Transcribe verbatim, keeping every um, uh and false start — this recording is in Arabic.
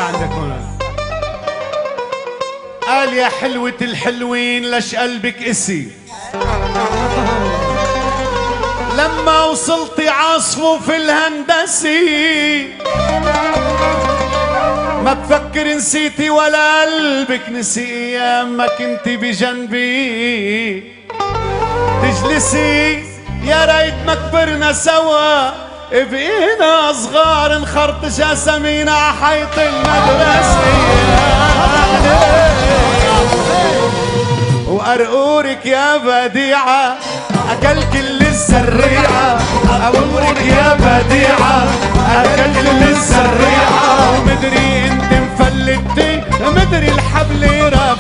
عندك هنا. قال يا حلوة الحلوين لش قلبك قسي، لما وصلتي عاصفه في الهندسي، ما بفكر نسيتي ولا قلبك نسي ايام ما كنتي بجنبي تجلسي. يا ريت ما كبرنا سوا بقينا صغار نخرطش اسامينا ع حيط المدرسة، وارقورك يا بديعة اكل كل السريعة، ارقورك يا بديعة اكل كل السريعة، ومدري انت مفلتي مدري الحبل رافع